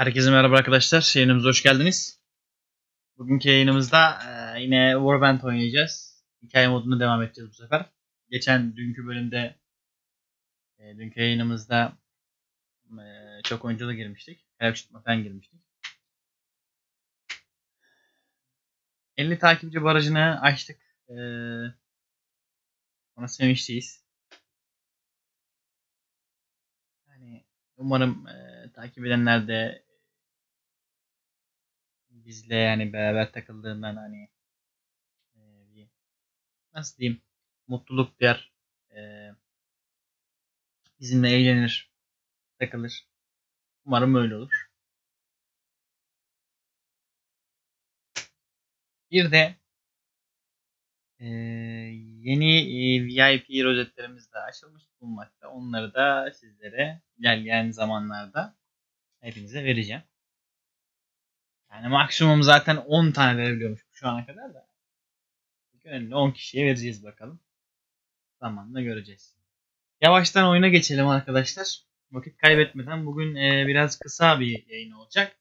Herkese merhaba arkadaşlar. Yayınımıza hoş geldiniz. Bugünkü yayınımızda yine Warband oynayacağız. Hikaye modunu devam edeceğiz bu sefer. Dünkü bölümde, dünkü yayınımızda çok oyunculu girmiştik. Kayak tutma falan girmiştik. 50 takipçi barajını açtık. Ona sevinçliyiz. Yani umarım takip edenler de bizle yani beraber takıldığından hani bir nasıl diyeyim mutluluk duyar, bizimle eğlenir, takılır. Umarım öyle olur. Bir de yeni VIP rozetlerimiz de açılmış bulunmakta. Onları da sizlere ilerleyen zamanlarda hepinize vereceğim. Yani maksimum zaten 10 tane verebiliyormuş şu ana kadar da. Gönüllü 10 kişiye vereceğiz bakalım. Zamanla göreceğiz. Yavaştan oyuna geçelim arkadaşlar. Vakit kaybetmeden bugün biraz kısa bir yayın olacak.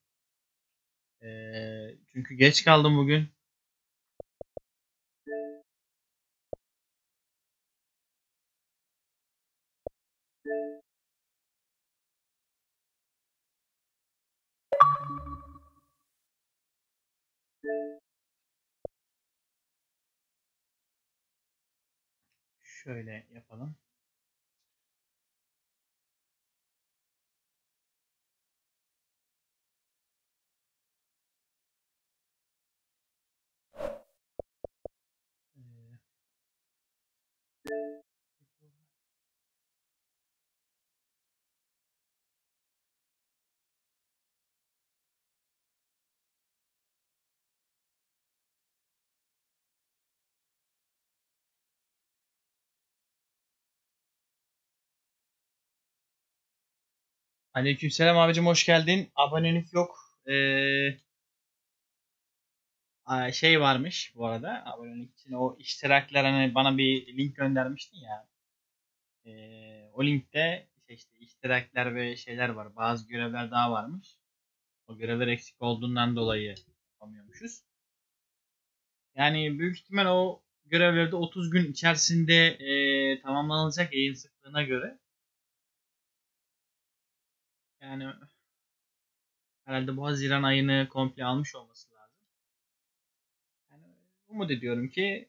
Çünkü geç kaldım bugün. Şöyle yapalım. Aleykümselam abicim, hoş geldin. Abonelik yok. Şey varmış bu arada, abonelik için o iştirakler, hani bana bir link göndermiştin ya. O linkte işte iştirakler ve şeyler var. Bazı görevler daha varmış. O görevler eksik olduğundan dolayı yapamıyormuşuz. Yani büyük ihtimal o görevlerde 30 gün içerisinde tamamlanacak yayın sıklığına göre. Yani herhalde bu Haziran ayını komple almış olması lazım. Yani umut ediyorum ki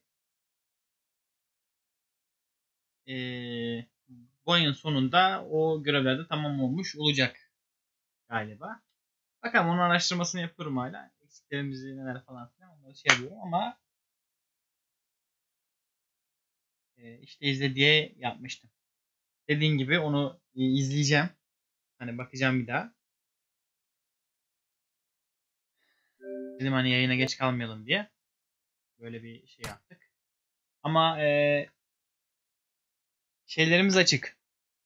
bu ayın sonunda o görevler de tamam olmuş olacak galiba. Bakalım, onun araştırmasını yapıyorum hala. Eksiklerimizi neler falan filan onları şey yapıyorum ama işte izle diye yapmıştım. Dediğin gibi onu izleyeceğim. Hani bakacağım bir daha. Dedim hani yayına geç kalmayalım diye. Böyle bir şey yaptık. Ama şeylerimiz açık.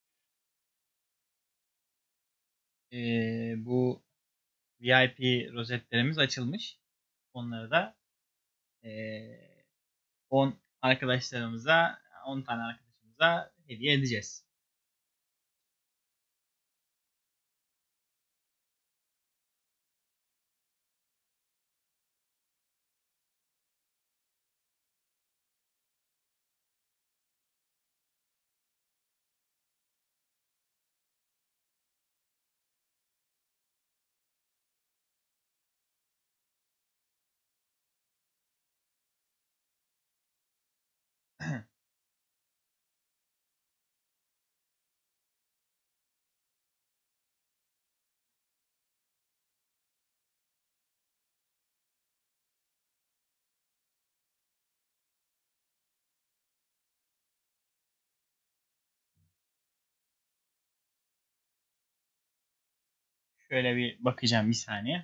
Bu VIP rozetlerimiz açılmış. Onları da e, 10 arkadaşlarımıza, 10 tane arkadaşımıza hediye edeceğiz. Şöyle bir bakacağım bir saniye.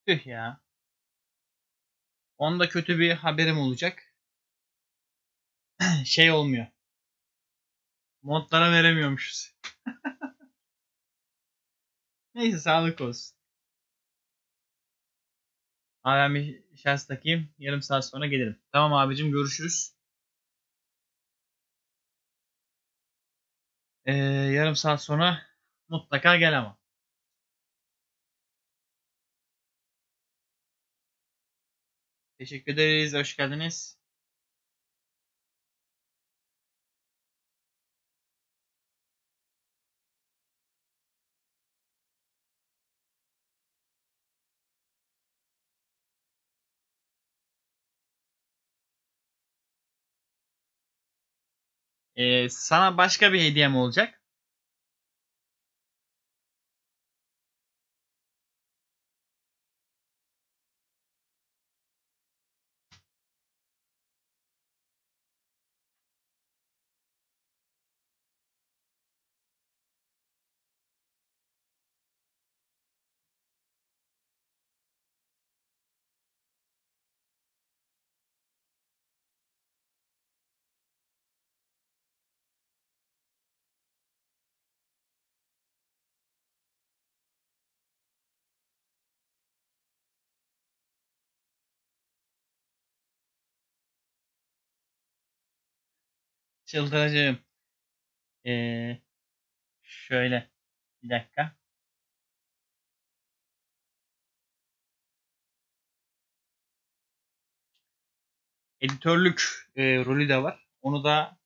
Tüh ya. Onda kötü bir haberim olacak. Şey olmuyor. Modlara veremiyormuşuz. Neyse sağlık olsun. Abi ben bir şarj takayım. Yarım saat sonra gelirim. Tamam abicim, görüşürüz. Yarım saat sonra mutlaka gel ama. Teşekkür ederiz. Hoş geldiniz. Sana başka bir hediyem olacak. Çıldıracağım. Ee, Şöyle. Bir dakika. Editörlük rolü de var. Onu da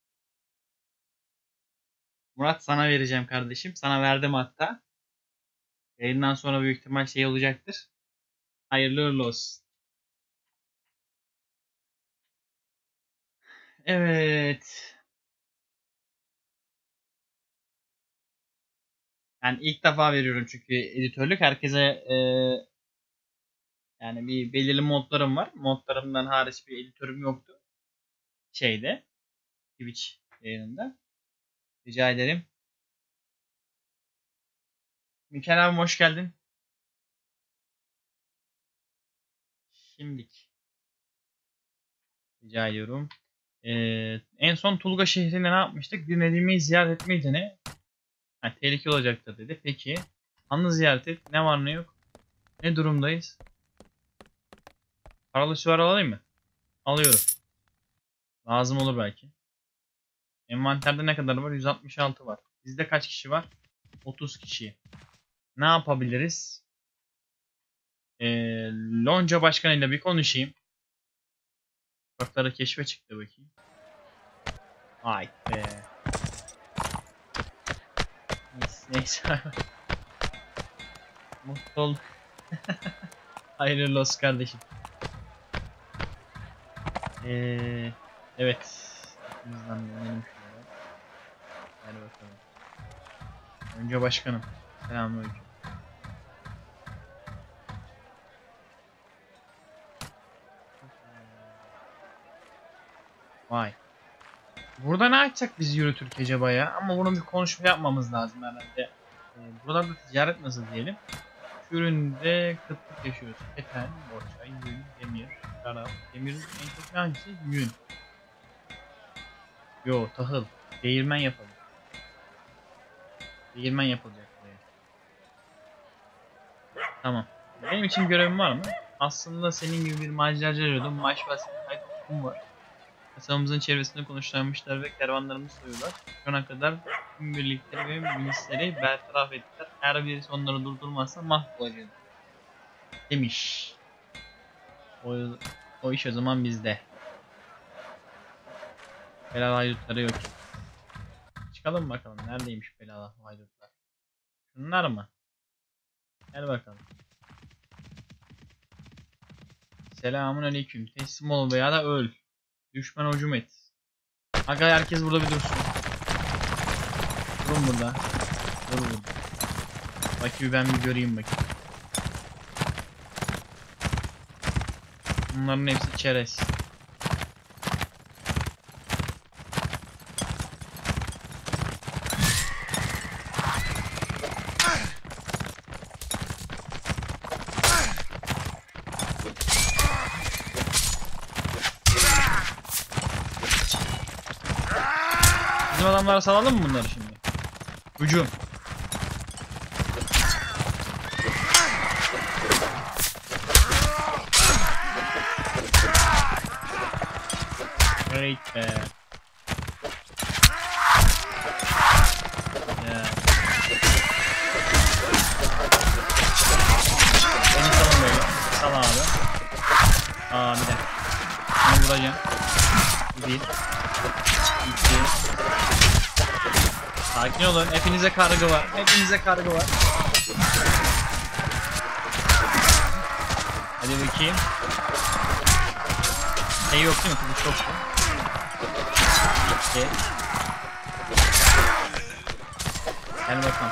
Murat sana vereceğim kardeşim. Sana verdim hatta. Yayından sonra büyük ihtimal şey olacaktır. Hayırlı uğurlu olsun. Evet. Yani ilk defa veriyorum çünkü editörlük. Herkese yani bir belirli modlarım var. Modlarımdan hariç bir editörüm yoktu. Şeyde. Twitch yayınında. Rica ederim. Mikel abi hoş geldin. Şimdik. Rica ediyorum. En son Tulga şehrinde ne yapmıştık? Bir Nedim'i ziyaret etmeydi ne? Ha, tehlike olacaktır dedi. Peki. Han'ı ziyaret et. Ne var ne yok? Ne durumdayız? Paralı süvari alayım mı? Alıyorum. Lazım olur belki. Envanterde ne kadar var? 166 var. Bizde kaç kişi var? 30 kişi. Ne yapabiliriz? Lonca başkanıyla bir konuşayım. Sokakları keşfe çıktı bakayım. Ay be. Neyse. Mutlu ol. Hayırlı olsun kardeşim. Evet. Hepimizden dönelim şöyle. Hadi bakalım. Önce başkanım. Selamünaleyküm. Vay. Burada ne açacak bizi yürütür acaba ya? Ama bunun bir konuşma yapmamız lazım herhalde. Buralarda ticaret nasıl diyelim? Şu üründe kıtlık yaşıyoruz. Keten, borçay, yün, demir, şarap. Demir en çok hangisi? Yün. Yo, tahıl. Değirmen yapalım. Değirmen yapılacak buraya. Tamam. Benim için görevim var mı? Aslında senin gibi bir maceracı arıyordum. Maaş bahsettiğim kayıt hukukum var. Kasamızın çevresinde konuşlanmışlar ve kervanlarımızı soyuyorlar. Şu ana kadar tüm birlikleri ve milisleri bertaraf ettiler. Eğer birisi onları durdurmazsa mahvolacak demiş. O iş o zaman bizde. Belalı haydutları yok. Çıkalım bakalım. Neredeymiş belalı haydutlar? Şunlar mı? Gel bakalım. Selamun aleyküm. Teslim ol veya da öl. Düşman hücum et. Aga herkes burada bir dursun. Durun burada. Dur burada. Bakayım ben bir göreyim bakayım. Bunların hepsi çerez. Bizim adamlara salalım mı bunları şimdi? Hücum. Great be. Ya. Beni salın böyle. Sal abi. Aa bir dakika. Bunu vuracağım. 1 2 Sakin olun. Hepinize kargı var. Hepinize kargı var. Hadi bakayım. Şey yok değil mi? Kılıç yoktu. Bitti. Gel bakalım.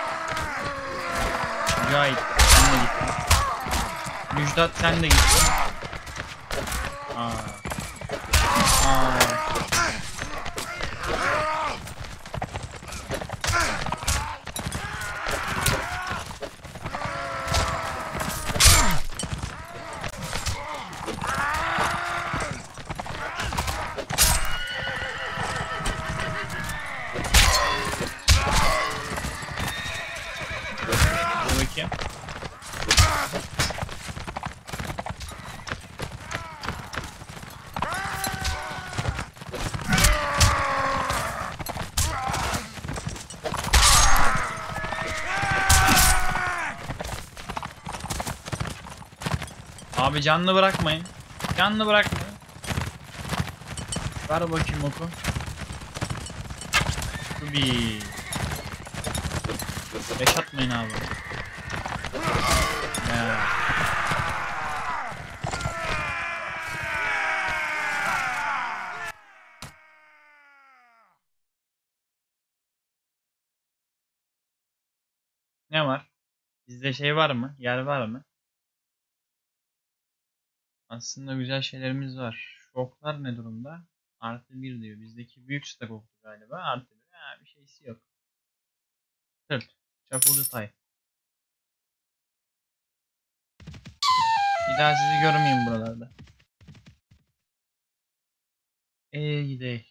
Mücahit sen de gittin. Müjdat sen de gittin. Aa. Dur bakayım. Abi canlı bırakmayın. Canlı bırakmayın. Ver bakayım oku. Bir. Beş atmayın abi. Ya. Ne var? Bizde şey var mı? Yer var mı? Aslında güzel şeylerimiz var. Şoklar ne durumda? Artı 1 diyor. Bizdeki büyük stak oldu galiba. Artı 1. Ha, bir şeysi yok. Tırt. Çapulcu tay. Bir daha sizi görmeyeyim buralarda. Gidelim.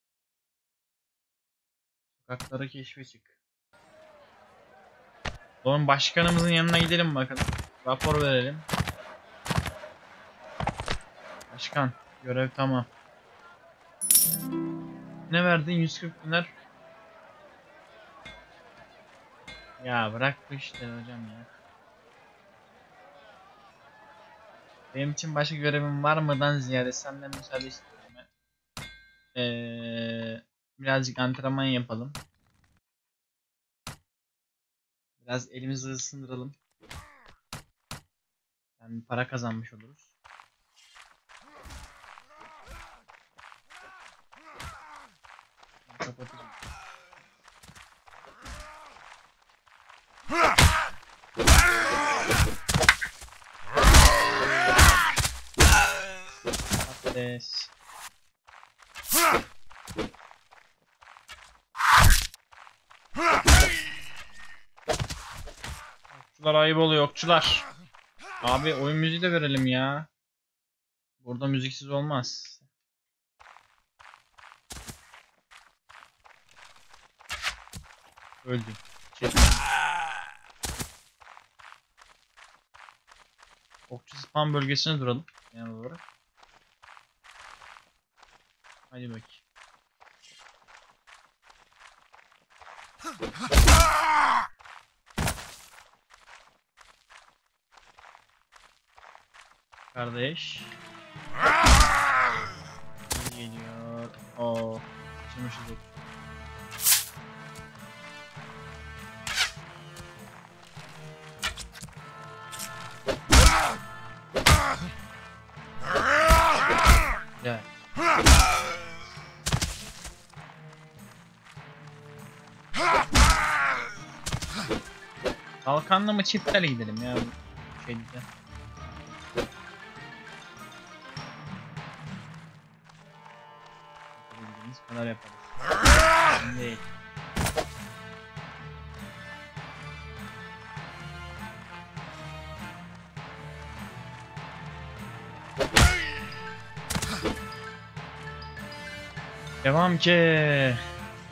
Sokakları keşfe çık. Oğlum başkanımızın yanına gidelim bakalım. Rapor verelim. Başkan, görev tamam. Ne verdin? 140 dinar. Ya bırak bu işleri hocam ya. Benim için başka görevim var mıdan ziyade senden müsaade istiyorum ben. Birazcık antrenman yapalım. Biraz elimizi ısındıralım. Yani para kazanmış oluruz. Kapatacağım. Patates. Okçular ayıp oluyor okçular. Abi oyun müziği de verelim ya. Burada müziksiz olmaz. Öldüm. Okçu spam bölgesine duralım. Yani olarak. Hadi bakayım. Kardeş. Geliyor. Oo. Sıçmışız okçu. Gel. Kalkanla mı çiftlerle gidelim ya bu şeyde. Yapabildiğimiz kadar yaparız. Değil. Devam ki.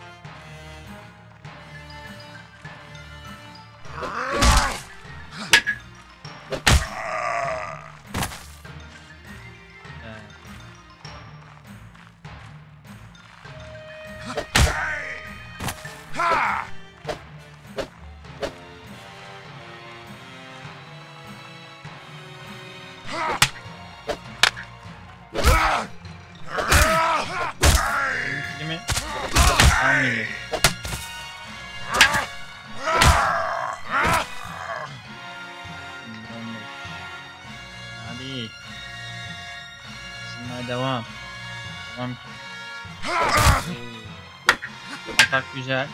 Filmi almayacak. Hadi. Şimdi devam. Devam. Atak güzel.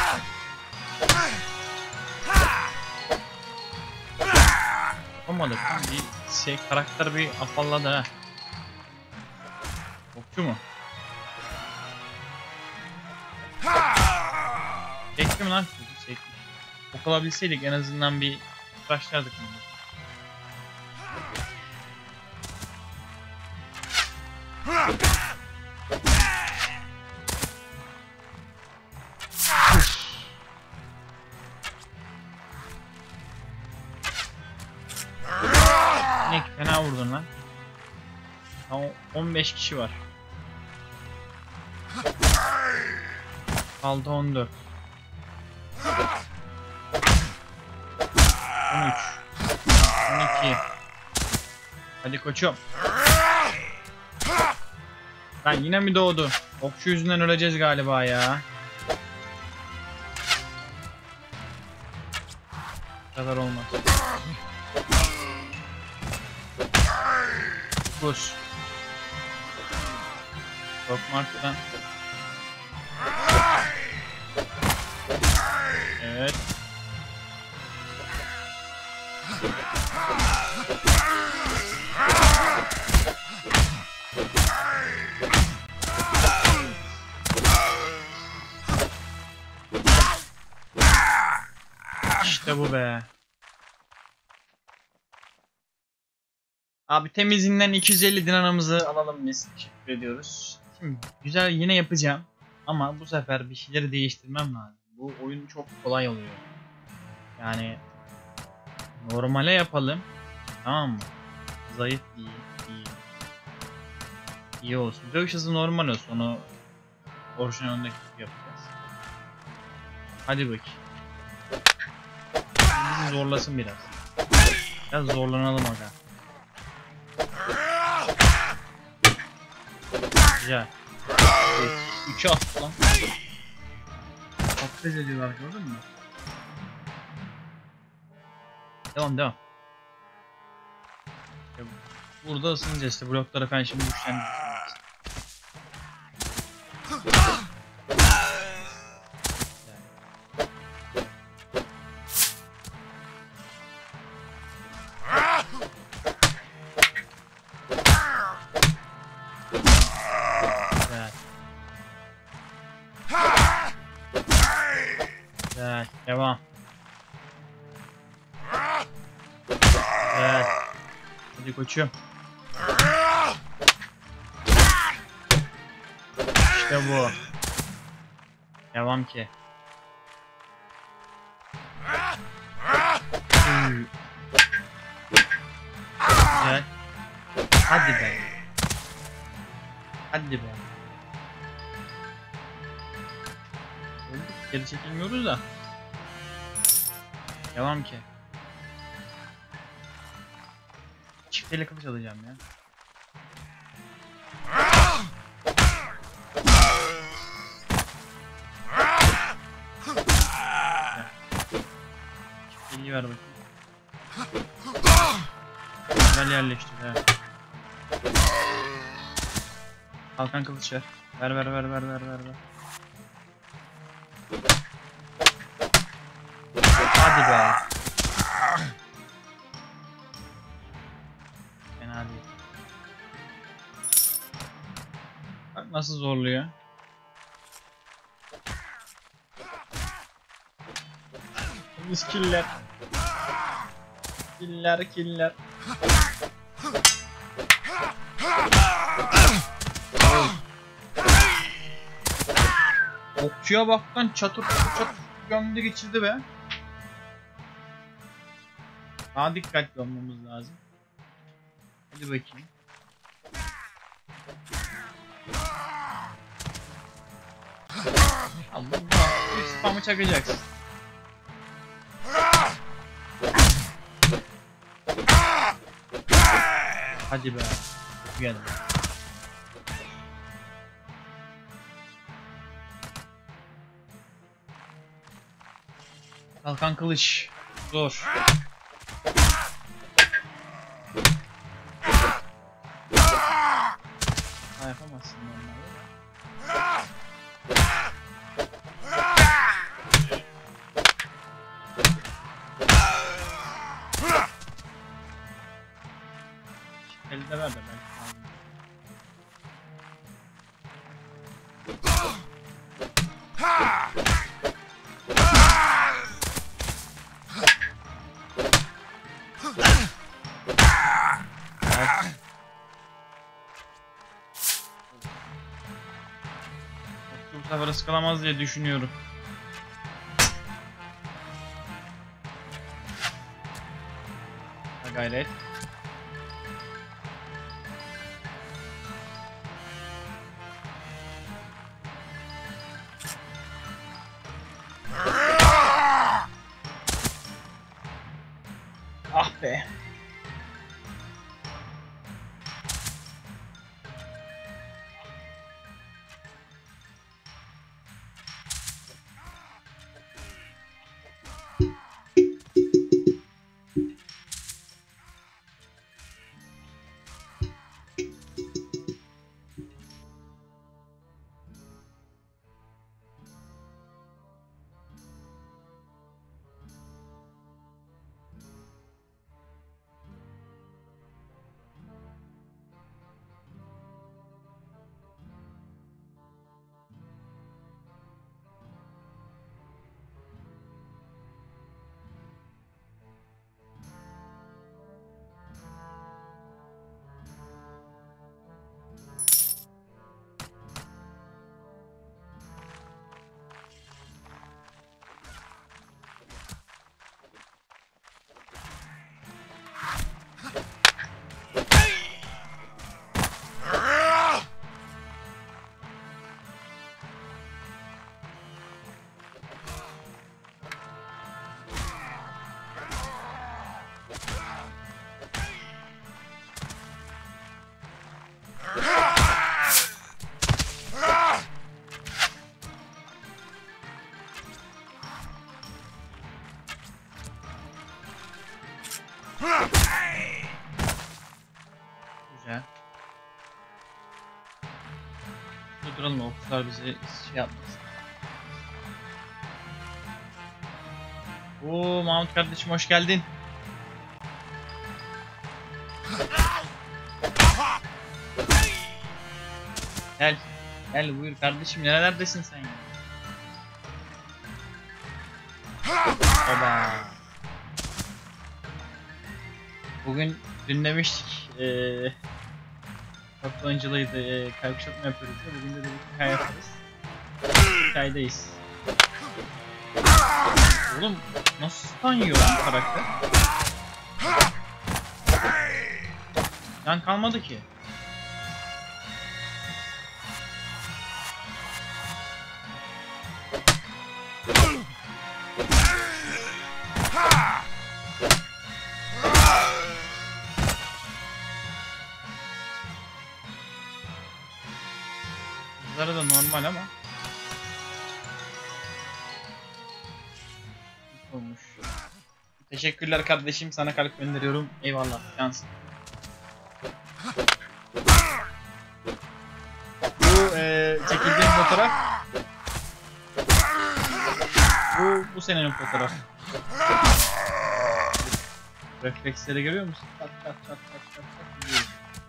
Yapamadık. Bir karakter bir afalladı ha. Okçu mu? Çekti mi lan? Çekti. Ok alabilseydik en azından bir başlardık mı? Ne fena vurdun lan. 15 kişi var. Kaldı 14. 13. 12. Hadi koçum. Lan yine mi doğdu? Okçu yüzünden öleceğiz galiba ya. Bu kadar olmaz. 9. Korkmaktan. Evet. İşte bu be. Abi temizinden 250 dinarımızı alalım biz. Teşekkür ediyoruz. Şimdi güzel yine yapacağım. Ama bu sefer bir şeyleri değiştirmem lazım. Bu oyun çok kolay oluyor. Yani normale yapalım. Tamam mı? Zayıf iyi. İyi olsun. Dövüş hızı normal olsun. Onu orijinalindeki yapacağız. Hadi bakayım. Bizi zorlasın biraz. Biraz zorlanalım aga. Güzel. 3'ü attı lan. Patates ediyorlar gördün mü? Devam. Burada ısınacağız işte bloklara falan şimdi güçlendireceğiz. Evet, devam. Evet. Hadi koçum. İşte bu. Devam ki. Güzel. Hadi be. Hadi be. Öldük. Geri çekilmiyoruz da. Devam ki. Çifteli kılıç alacağım ya. Çifteliği ver bakayım. Güzel yerleştir ha. Kalkan kılıç ver. Ver. Hadi be. Fena değil. Bak nasıl zorluyor. Biz killer. Killer. Okçuya bak lan çatır gömdü geçirdi be. Daha dikkatli olmamız lazım. Hadi bakayım. Allah spamı çakacaksın. Hadi be. Geldi. Kalkan kılıç. Zor. Ha, yapamazsın normalde. Elde ver de belki. Bu sefer ıskalamaz diye düşünüyorum. Ha, gayret. Ah be. Güzel. Duralım, o kızlar bizi şey yapmasın. Oo, Mahmut kardeşim hoş geldin. Gel. Gel buyur kardeşim, nerelerdesin sen ya? Baba. Bugün dün demiştik çok oyunculuğuydu, kalkışatma yapıyoruz ya, bugün de dedik hikaye yaparız. Hikayedeyiz. Oğlum nasıl stun yiyor lan karakter? Can kalmadı ki. Kızlara da normal ama. Olmuş. Teşekkürler kardeşim, sana kalp gönderiyorum. Eyvallah. Yansın. Bu çekildiğim fotoğraf. Bu senenin fotoğrafı. Refleksleri görüyor musun? Tat tat tat tat tat tat diyor.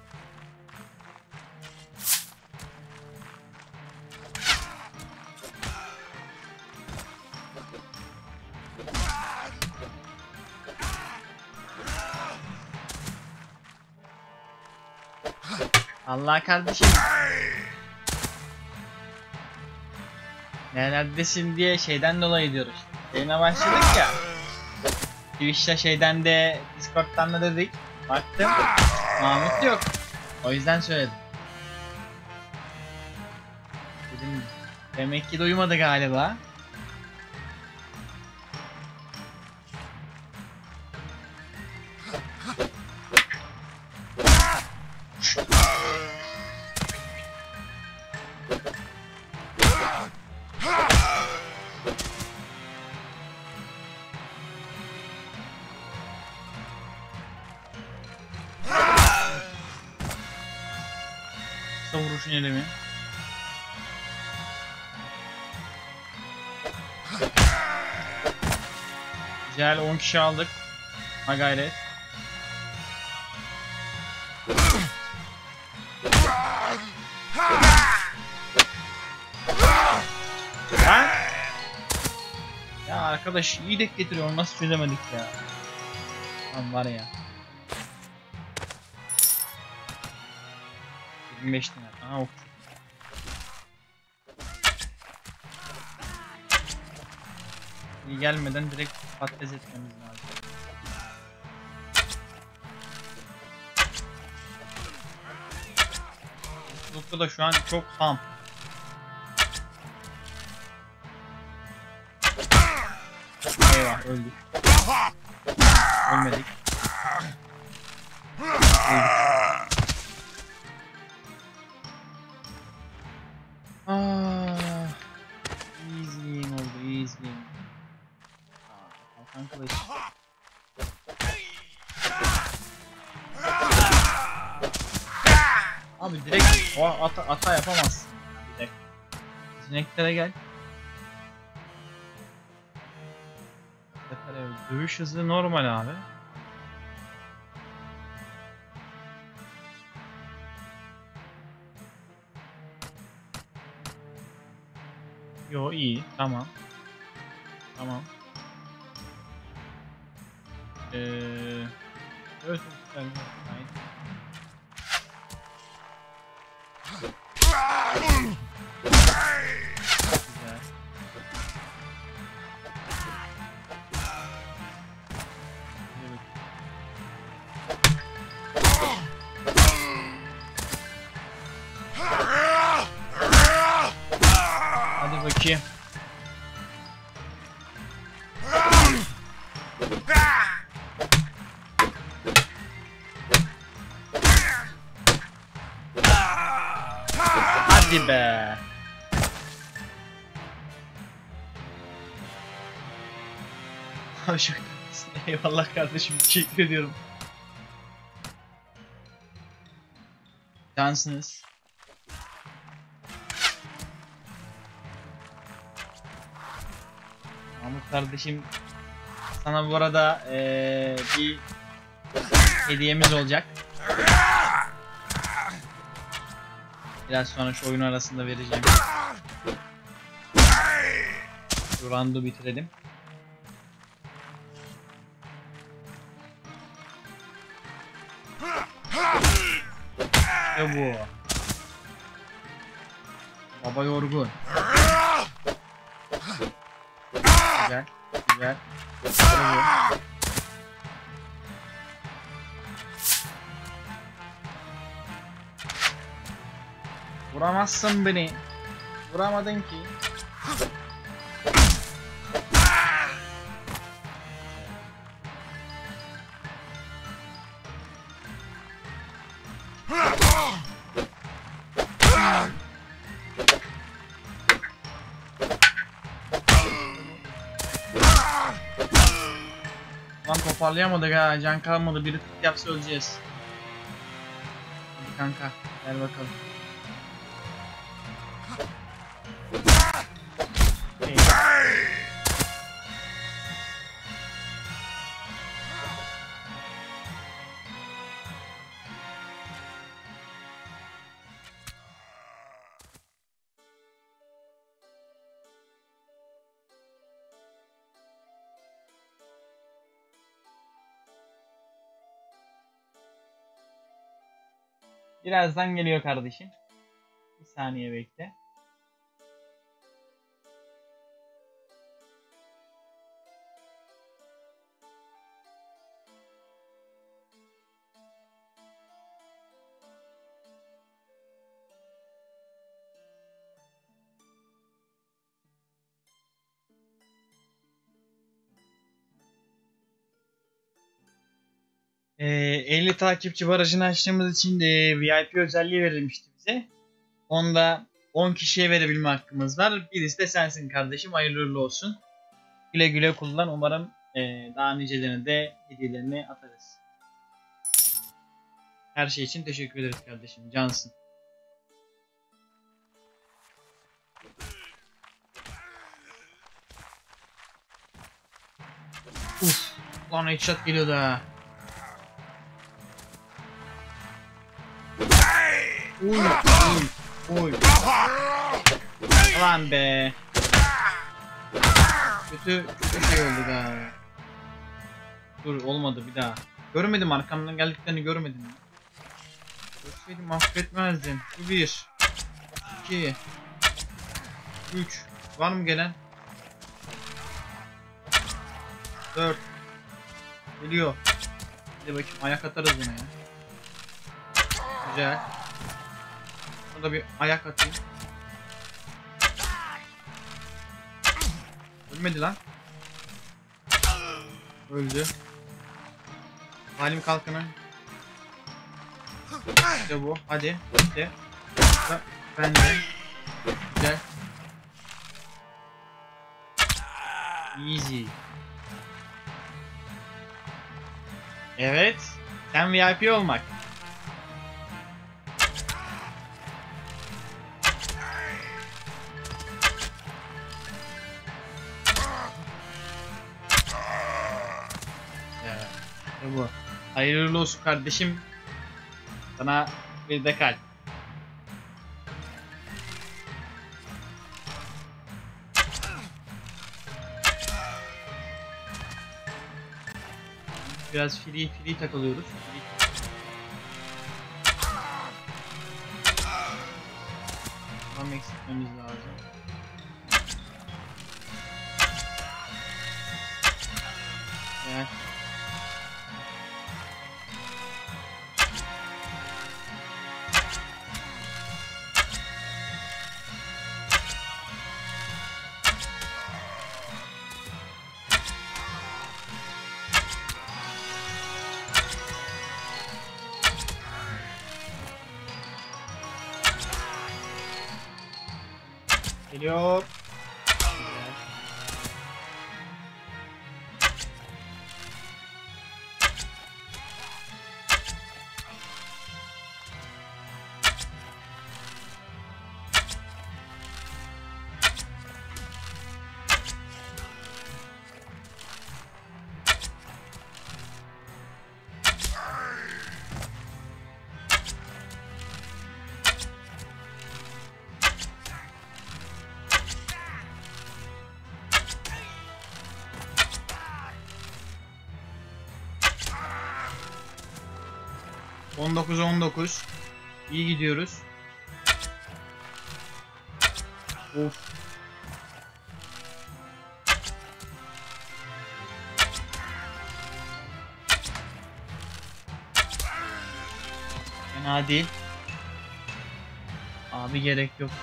Allah kardeşim. Neredesin diye şeyden dolayı diyoruz. Yayına başladık ya. Twitch'te şeyden de Discord'dan da dedik. Baktım. Mahmut yok. O yüzden söyledim. Dedim demek ki duymadı galiba. Kısa vuruşun elimi. Güzel, 10 kişi aldık. Ha gayret. Ha? Ya arkadaş iyi dek getiriyor, nasıl çözemedik ya. Lan var ya. 25 lira. Aha ok. İyi gelmeden direkt patates etmemiz lazım. Lukta da şu an çok ham. Eyvah öldük. Ölmedik. Easy game oldu, easy game. Kalkan kılıç. Abi direkt o ata yapamazsın. Direkt. Sineklere gel. Dövüş hızı normal abi. Yo iyi, tamam. Tamam. Evet, güzel. Hadi bakayım. Hadi be. Eyvallah kardeşim, teşekkür ediyorum. Cansınız. Mahmut kardeşim, sana bu arada bir hediyemiz olacak. Biraz sonra şu oyun arasında vereceğim. Şu roundu bitirelim. İşte bu. Baba yorgun. Güzel, güzel. Güzel. Vuramazsın beni. Vuramadın ki. Lan toparlayamadık ha. Can kalmadı. Biri tık yapsa öleceğiz. Hadi kanka. Gel bakalım. Birazdan geliyor kardeşim. Bir saniye bekle. Ee, 50 takipçi barajını açtığımız için de VIP özelliği verilmişti bize. Onda 10 kişiye verebilme hakkımız var. Birisi de sensin kardeşim. Hayırlı uğurlu olsun. Güle güle kullan. Umarım daha nicelerine de hediyelerini atarız. Her şey için teşekkür ederiz kardeşim. Cansın. Uf. Lan headshot geliyordu ha. Uy uy uy. Lan be. Kötü şey oldu da. Dur olmadı bir daha. Görmedim, arkamdan geldiklerini görmedim. Görseydim affetmezdim. Bu 1 2 3. Var mı gelen? 4. Geliyor. Hadi bakayım, ayak atarız buna ya. Güzel. Burada bir ayak atayım. Ölmedi lan. Öldü. Halim kalkanı. İşte bu. Hadi. İşte. Ben de. Güzel. Easy. Evet. Sen VIP olmak. Ya, bu. Hayırlı olsun kardeşim. Sana bir de kalp. Biraz free takılıyoruz. Tam eksiltmemiz lazım. Evet. Geliyor. ...19'a 19. İyi gidiyoruz. Of. Fena değil. Abi gerek yoktu.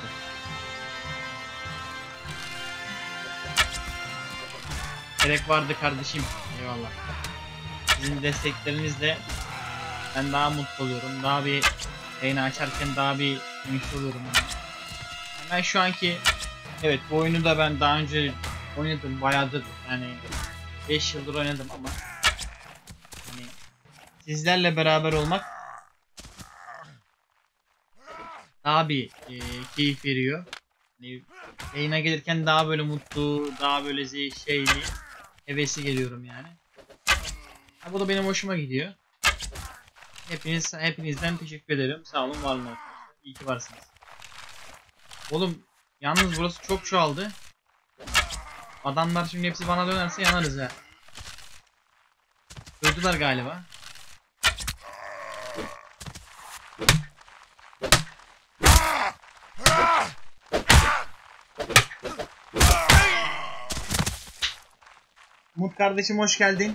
Gerek vardı kardeşim. Eyvallah. Sizin desteklerinizle ben daha mutlu oluyorum. Daha bir yayını açarken daha bir mutlu oluyorum. Yani. Ben şu anki, evet, bu oyunu da ben daha önce oynadım bayağıdır, yani 5 yıldır oynadım ama hani sizlerle beraber olmak daha bir keyif veriyor. Hani yayına gelirken daha böyle mutlu, daha böyle şeyli, hevesli geliyorum yani. Ha, bu da benim hoşuma gidiyor. Hepinizden teşekkür ederim. Sağ olun, var olun arkadaşlar. İyi ki varsınız. Oğlum yalnız burası çok çoğaldı. Adamlar şimdi hepsi bana dönerse yanarız ha. Öldüler galiba. Umut kardeşim hoş geldin.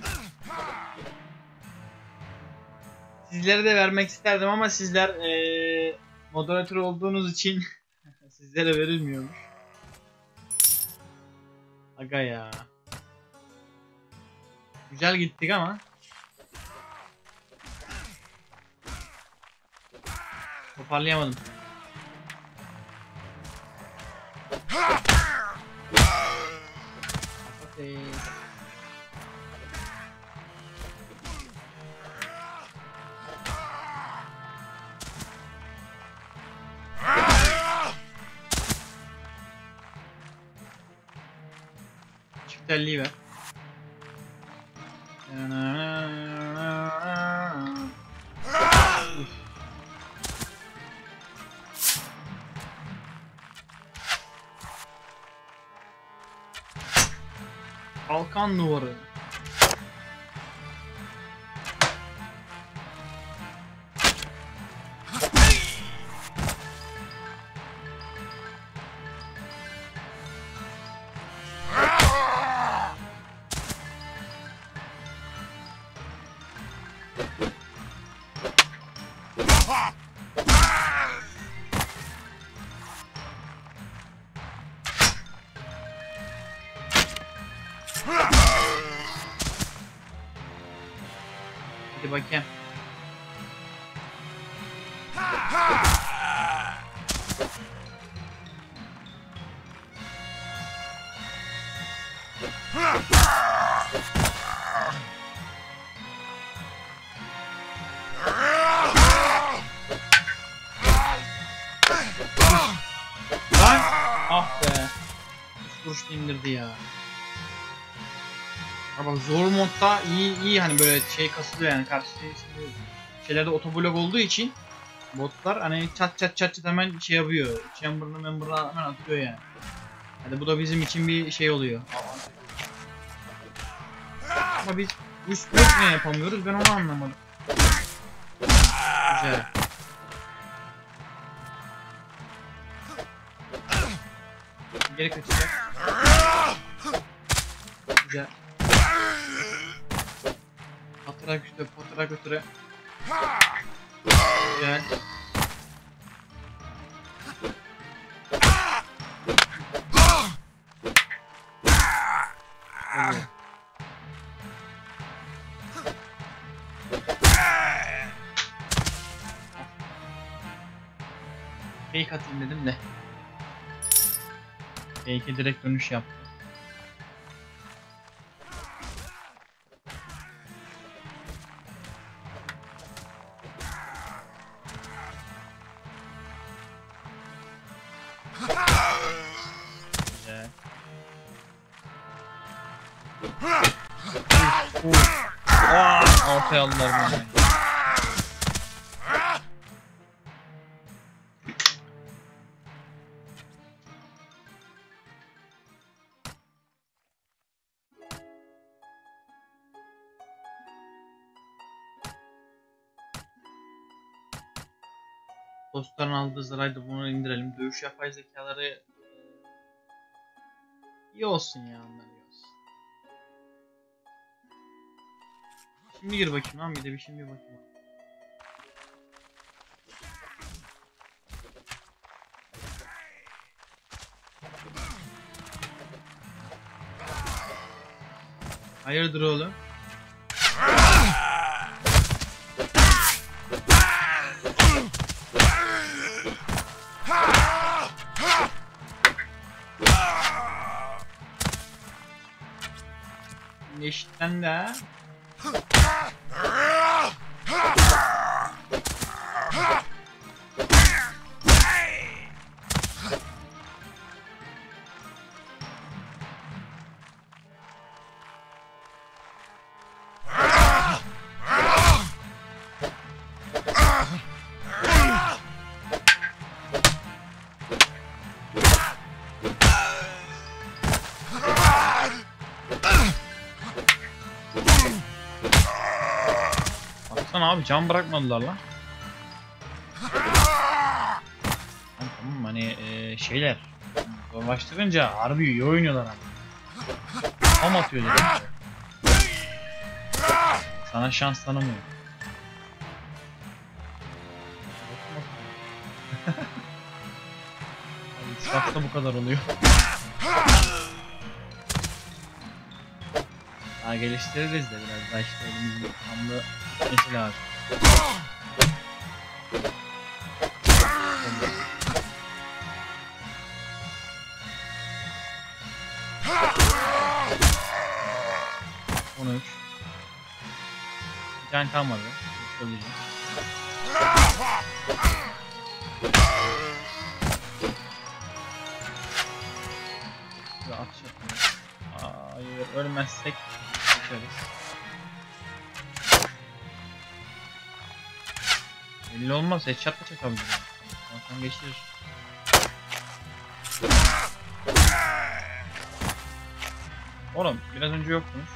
Sizlere de vermek isterdim ama sizler moderatör olduğunuz için sizlere verilmiyormuş. Aga ya. Güzel gittik ama. Toparlayamadım. Çiftelliği ver. Kalkan duvarı. Hadi bakayım. Lan! Ah be. 3 kuruşla indirdi ya. Ha bak zor modda iyi hani böyle şey kasılıyor yani karşıda şeylerde otoblok olduğu için botlar hani çat hemen şey yapıyor. Chamber'ını hemen atıyor yani. Hadi bu da bizim için bir şey oluyor. Ama biz üst blok niye yapamıyoruz ben onu anlamadım. Güzel. Geri kaçacak. Güzel. Patıra götüre. Güzel. Fake atayım dedim de. Fake'e direkt dönüş yaptı. Güzel. Altı aldılar beni. Dostların aldığı zararda bunu indirelim. Dövüş yapay zekaları iyi olsun ya, onlar iyi olsun. Şimdi gir bakayım lan, bir de bir şimdi bakayım. Hayırdır oğlum? Eşitten de. Abi can bırakmadılar lan. Tamam hani şeyler zorlaştırınca harbi iyi oynuyorlar ama. Tam atıyor dedim. Sana şans tanımıyor. Safta bu kadar oluyor. Daha geliştiririz de biraz daha işte elimizin hamlı gitmesi lazım. Bir tane kalmadı. Söyleyeceğim. Hayır, ölmezsek geçeriz. Belli olmaz. Headshot da çakabilirim. Ondan geçirir. Oğlum biraz önce yoktunuz.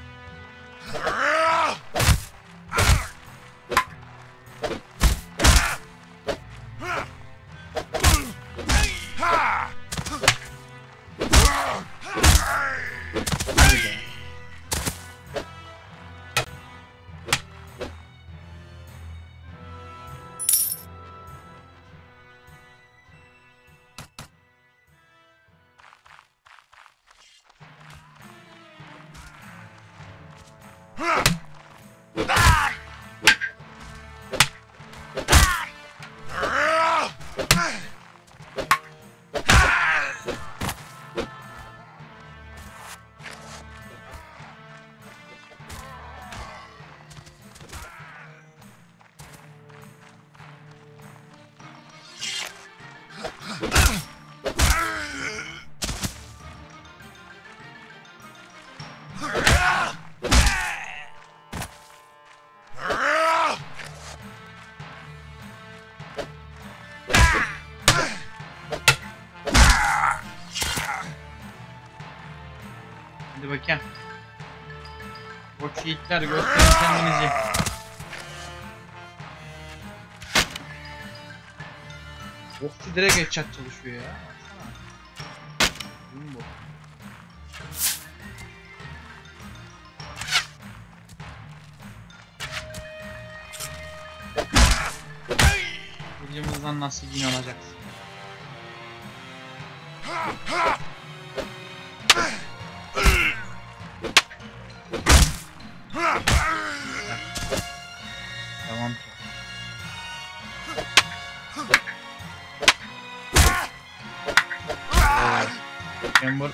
Hadi bakayım. Koç yiğitler gösterin kendinizi. Okçu direkt headshot çalışıyor ya. Baksana. Bu. Kılıcımızdan nasıl yine alacaksın? Tamam. Chamber.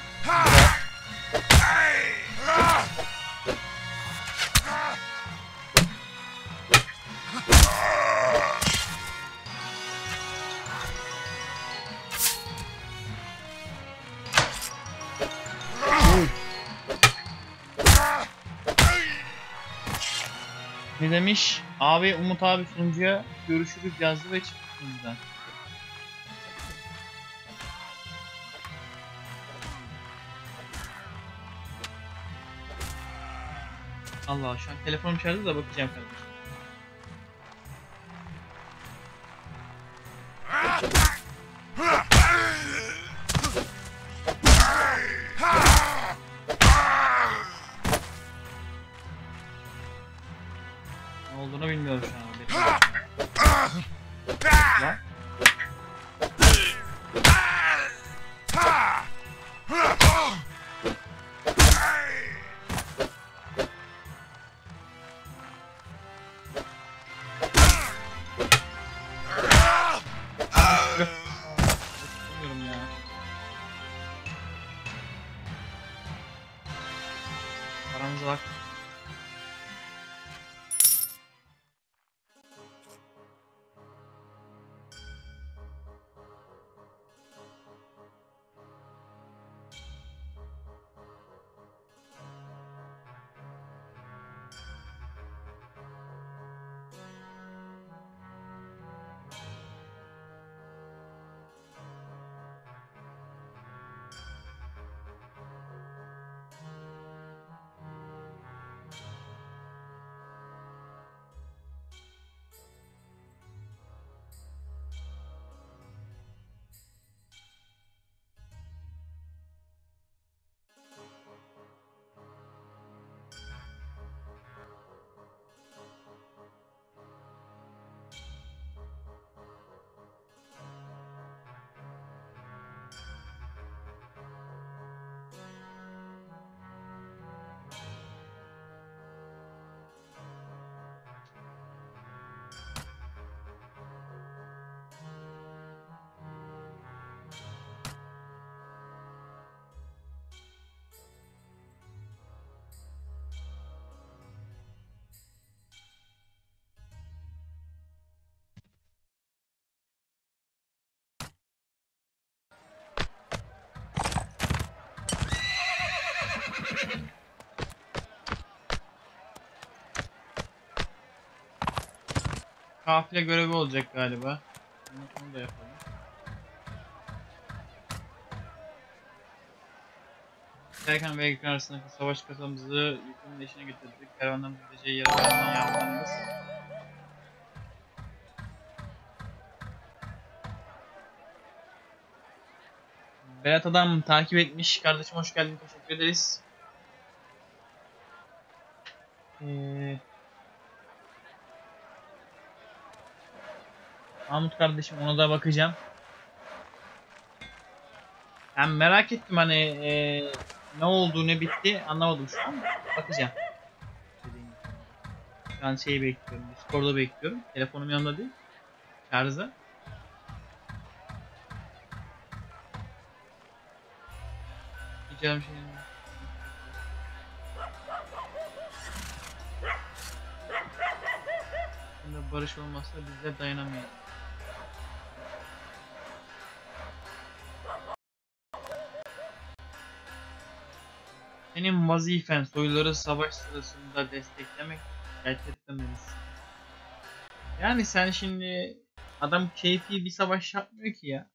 Ne demiş? Abi Umut abi sunucuya görüşürüz yazdı ve çıktı sunucudan. Allah şu an telefonum çaldı da bakacağım kardeşim. Ne olduğunu bilmiyorum şu an. Lan. Bilmiyorum ya. Paramıza bak. kafile görevi olacak galiba. Onu da yapalım. Serkan ve Ekran arasındaki savaş kasamızı yükümün eşine getirdik. Karavandan gideceği yere varmadan yapmalıyız. Berat Adam takip etmiş. Kardeşim hoş geldin. Teşekkür ederiz. Mahmut kardeşim ona da bakacağım. Ben merak ettim hani ne oldu ne bitti anlamadım şu an. Bakacağım. Şu an şeyi bekliyorum. Discord'da bekliyorum. Telefonum yanımda değil. Şarjda. Diyeceğim şey. Şimdi barış olmazsa biz de dayanamayız. Senin vazifen soyluları savaş sırasında desteklemek, gerçeklemelisin. Yani sen şimdi adam keyfi bir savaş yapmıyor ki ya.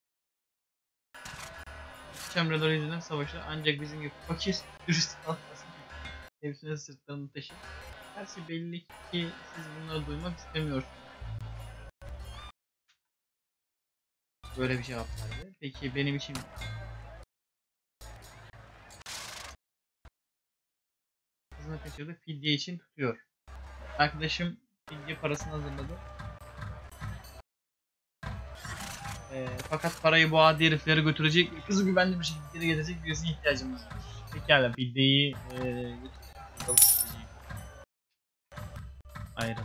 Çemreler yüzünden savaşlar ancak bizim gibi fakir dürüst halkasın. Hepsine sırtlarını taşır. Gerçi belli ki siz bunları duymak istemiyorsunuz. Böyle bir cevap verdi. Peki benim için kızını kaçırdı, fidye için tutuyor. Arkadaşım fidye parasını hazırladı. Fakat parayı bu adi heriflere götürecek, kızı güvenli bir şekilde geri gelecek birisine ihtiyacımız var. Pekala fidyeyi götürecek. Ayrıl.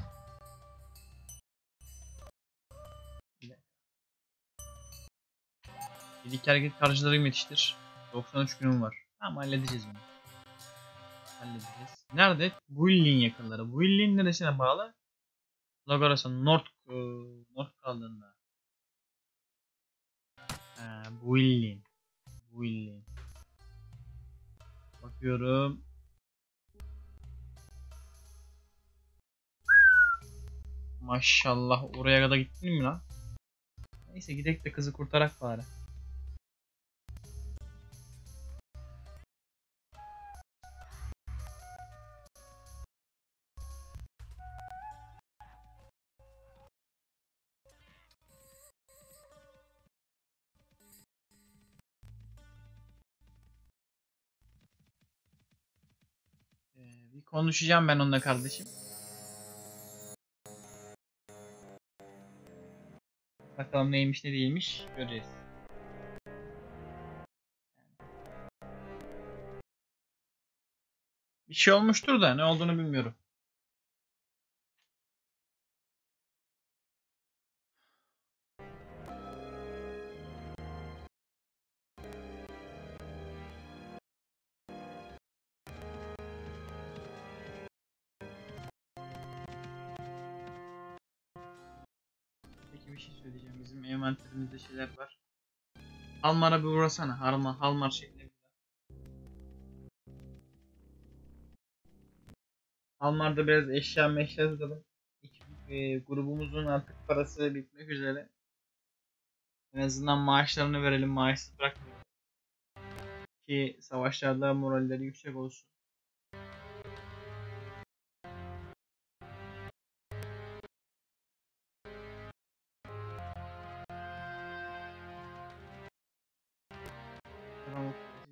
İlk hareket karşılarım yetiştir. 93 günüm var. Tamam halledeceğiz onu. Halledeceğiz. Nerede? Buillin yakınları. Buillin neresine bağlı? Logoras'ın North krallığında. Buillin. Buillin. Bakıyorum. Maşallah oraya kadar gittin mi lan? Neyse gidelim de kızı kurtarak bari. Bir konuşacağım ben onunla kardeşim. Bakalım neymiş ne değilmiş göreceğiz. Bir şey olmuştur da ne olduğunu bilmiyorum. Peki bir şey söyleyeceğim. Bizim envanterimizde şeyler var. Halmar'a bir uğrasana. Halmar şeklinde. Halmar'da biraz eşya meşya satalım. Grubumuzun artık parası bitmek üzere. En azından maaşlarını verelim. Maaşsız bırakmayalım. Ki savaşlarda moralleri yüksek olsun. Tamam.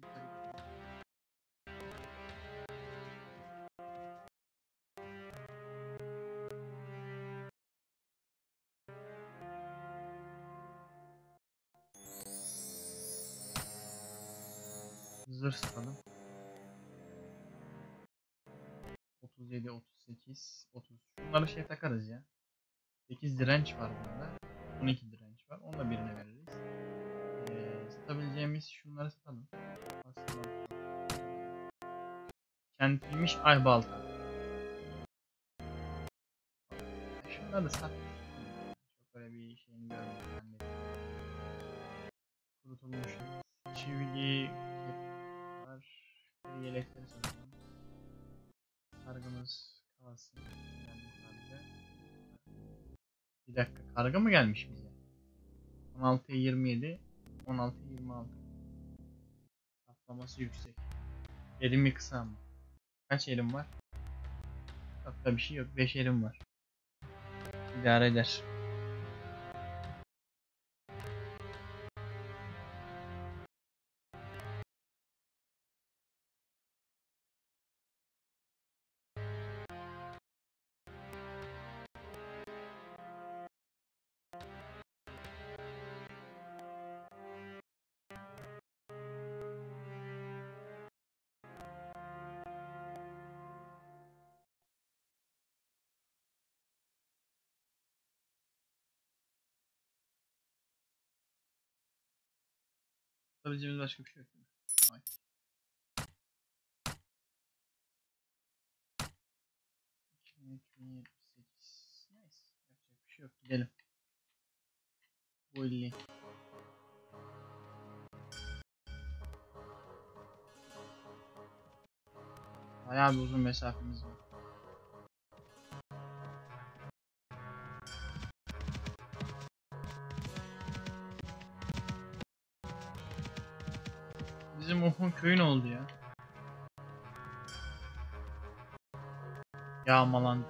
Zırh satalım. 37, 38, 30. Bunları şey takarız ya. 8 direnç var bunda. 12 direnç var. Onu da birine veririz. Satabileceğimiz şunları satalım. Aslında kentilmiş ay balta. Şunları da sat. Çok öyle bir şeyini görmedim ben de. Kurutulmuş çivili var. Yelekleri satalım. Sargımız kalsın. Bir dakika, karga mı gelmiş bize? 16'ya 27, 16'ya 26. Atlaması yüksek. Elimi kısa ama. Kaç elim var? Hatta bir şey yok. 5 elim var. İdare eder. Yapabileceğimiz başka bir şey yok. Ay. Nice. Yapacak bir şey yok. Gidelim. Bu 50. Bayağı bir uzun mesafemiz var. Bizim Ohun köyü ne oldu ya? Yağmalandı.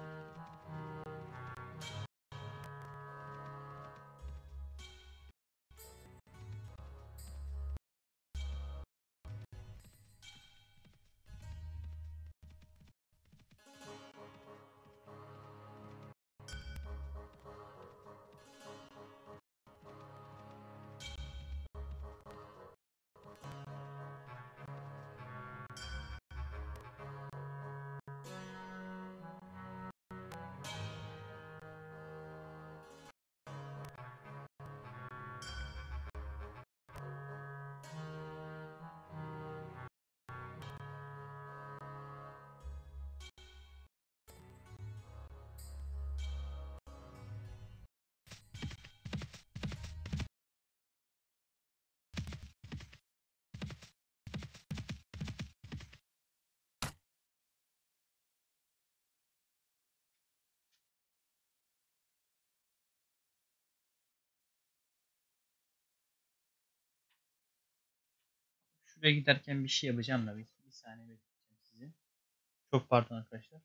Şuraya giderken bir şey yapacağım da bir saniye bekleyeceğim sizi. Çok pardon arkadaşlar.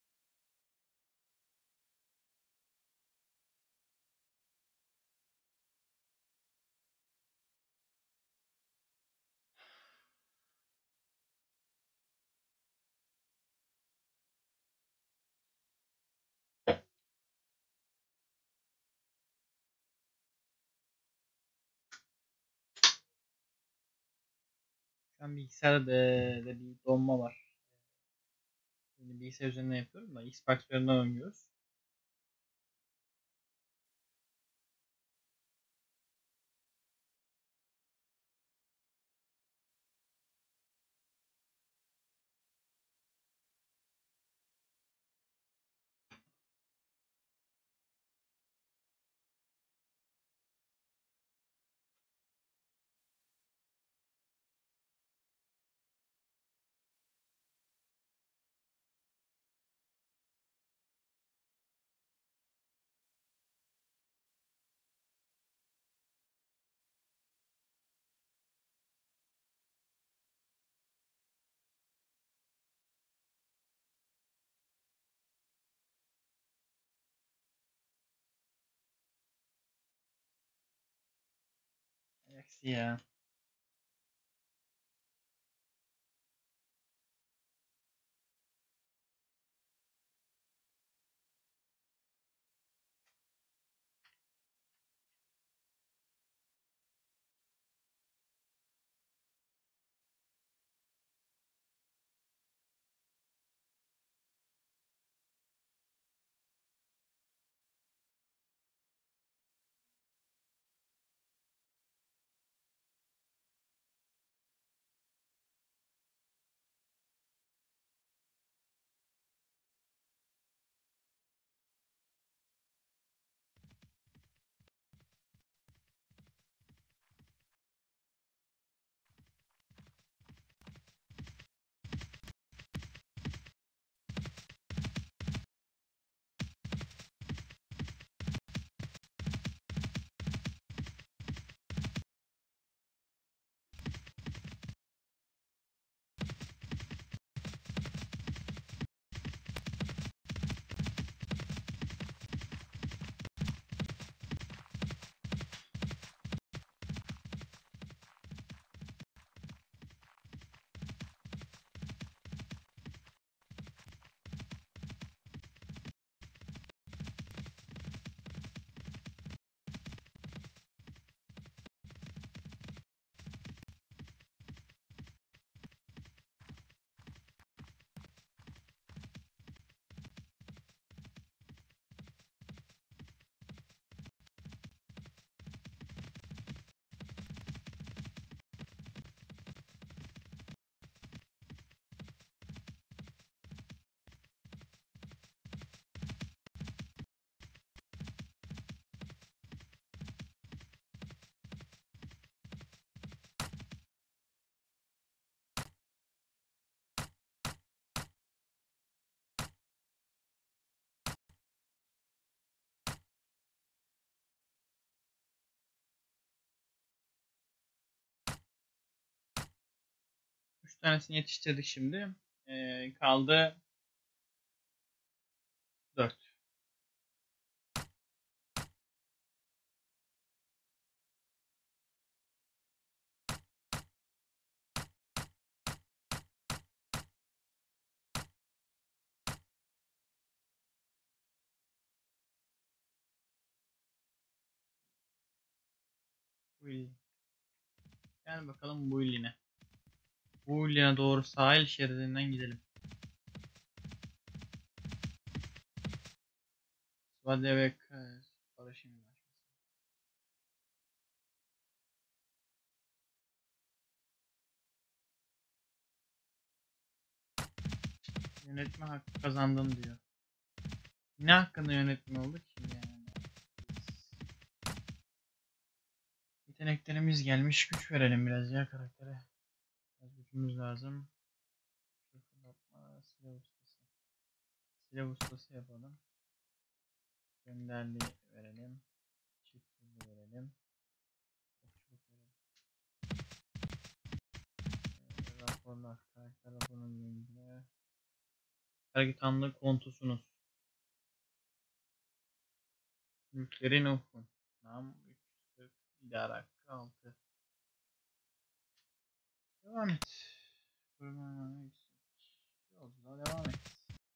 Şu an bilgisayarda da bir donma var. Şimdi bilgisayar üzerinden yapıyorum da Xbox üzerinden oynuyoruz. Eksi ya. tanesini yetiştirdik şimdi. Kaldı 4. Gel bakalım Buillin'e. Buillin'e doğru sahil şeridinden gidelim. Svadebek barış imzası. Yönetme hakkı kazandım diyor. Ne hakkında yönetme oldu ki yani? Yeteneklerimiz gelmiş, güç verelim biraz ya karaktere. Biraz gücümüz lazım. Silah ustası. Silah ustası yapalım. Gönderliği verelim. Çiftliği verelim. Okçuluk verelim. Raporlar. Karakter raporunun ilgili. Sergitanlığı kontusunuz. Mülklerin okun. Nam 340. İdare hakkı 6. Devam et. Kurbanlarına yüksek. Yolculuğa devam et.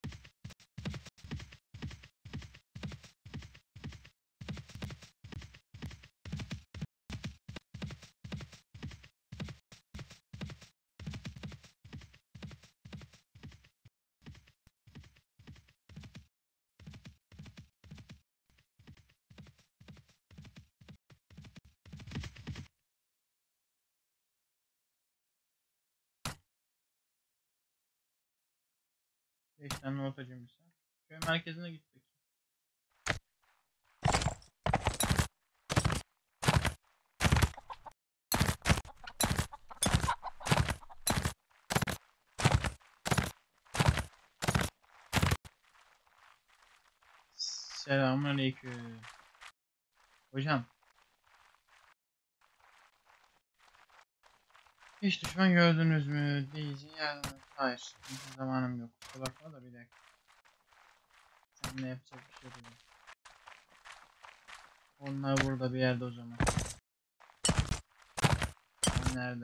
Beş tane ortacıymış. Köy merkezine git peki. Selamünaleyküm. Hocam. Hiç düşman gördünüz mü? Diyeceğin yardım. Hayır. Zamanım yok. Kusura bakma da bir dakika. Seninle yapacak bir şey değil. Onlar burada bir yerde o zaman. Nerede?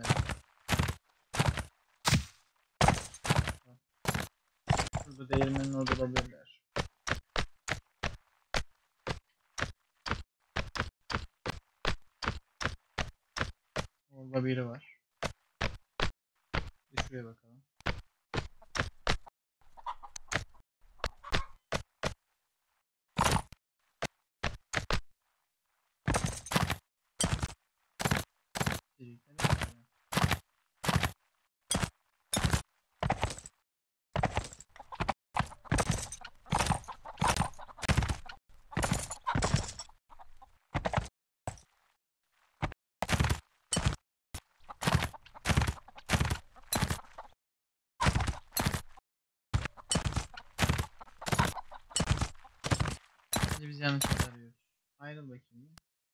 Burada değirmenin orada olabilirler. Orada biri var. Bir şuraya bakalım. Biz yanlış arıyoruz. Ayrıl bakayım.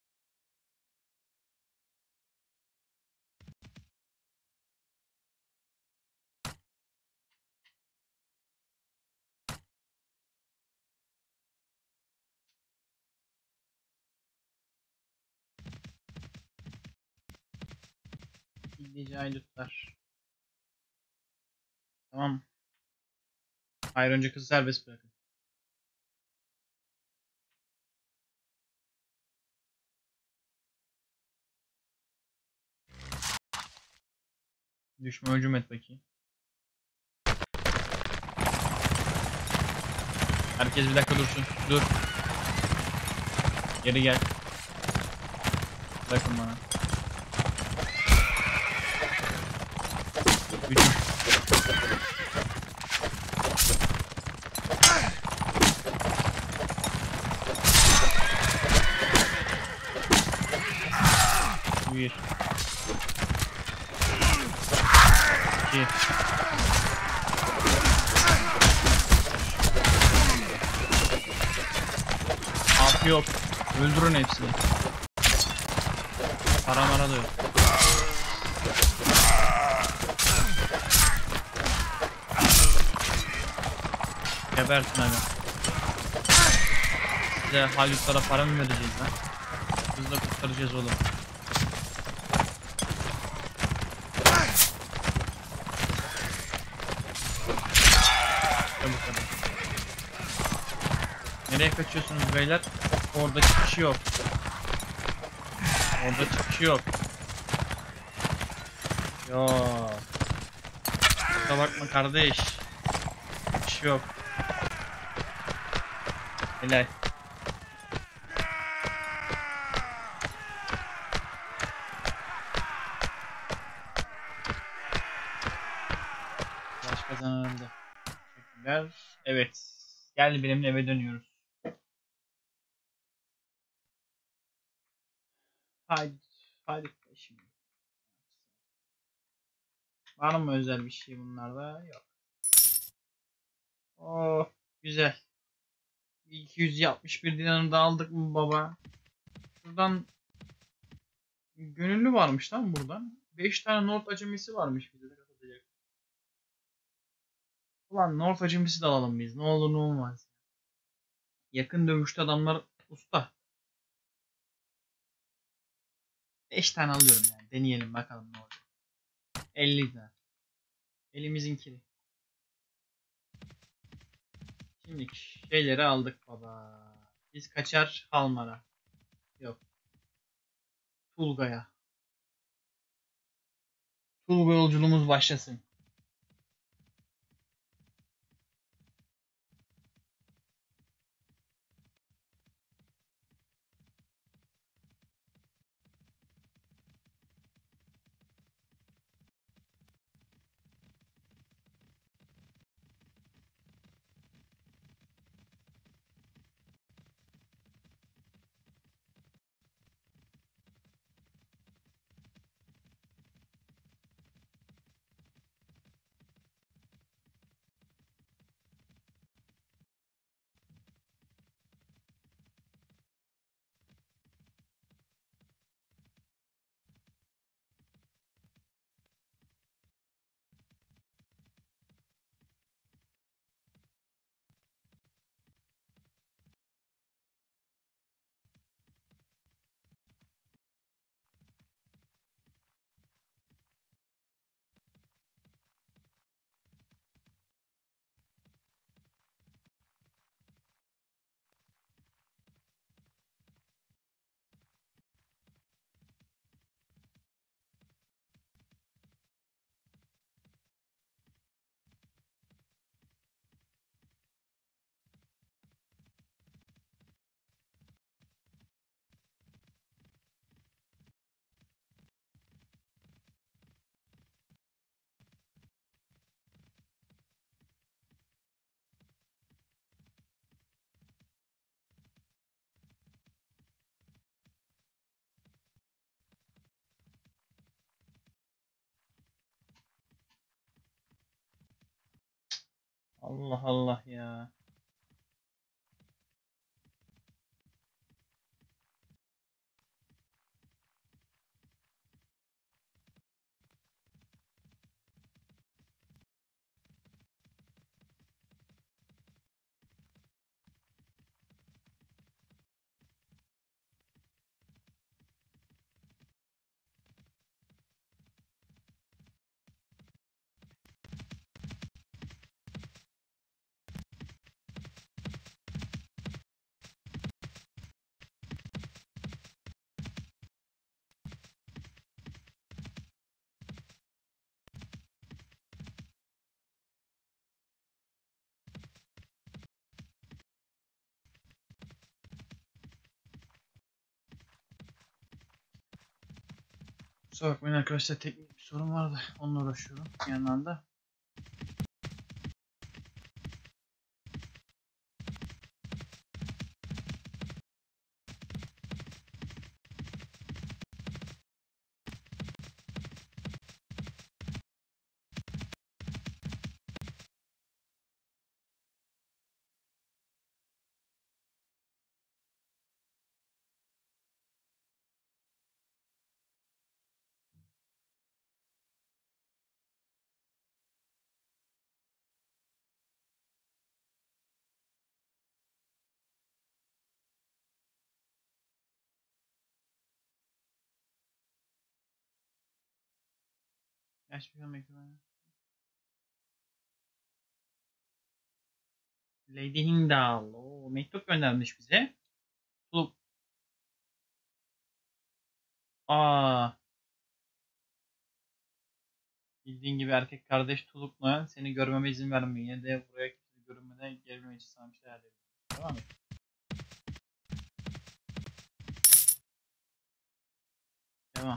İlgili ayrıtlar. Tamam. Hayır, önce kızı serbest bırakın. Düşman hücum et bakayım. Herkes bir dakika dursun. Dur. Geri gel. Bırakın bana. Hücum. Bir. İki. Af yok. Öldürün hepsini. Para mara da yok. Gebertin abi. Size haydutlara para mı vereceğiz lan? Biz de kurtaracağız oğlum. İşte bu kadar. Nereye kaçıyorsunuz beyler? Orada çıkışı yok. Orada çıkışı yok. Yok. Kusura bakma kardeş. Çıkış yok. Helal. Baş kazanıldı. Teşekkürler. Evet. Gel benimle eve dönüyoruz. Haydi. Haydi şimdi. Var mı özel bir şey bunlarda? Yok. Oh, güzel. 261 dinarını da aldık mı baba? Şuradan gönüllü varmış lan buradan. 5 tane North acemisi varmış bize de katılacak. Ulan North acemisi de alalım biz. Ne olur ne olmaz. Yakın dövüşte adamlar usta. 5 tane alıyorum yani. Deneyelim bakalım ne olacak. 50 tane. Elimizinkini. Şimdi şeyleri aldık baba. Biz kaçar Halmar'a. Yok. Tulga'ya. Tulga yolculuğumuz başlasın. Allah Allah ya. Kusura bakmayın arkadaşlar, teknik bir sorun vardı. Onunla uğraşıyorum bir yandan da. Gerçekten mektubu. Lady Hindal. Oo, mektup göndermiş bize. Tuluk. Aa. Bildiğin gibi erkek kardeş Tuluk Noel seni görmeme izin vermiyor. Yine de buraya kimse görünmeden gelmeye için sana bir şeyler yapayım. Tamam mı? Devam.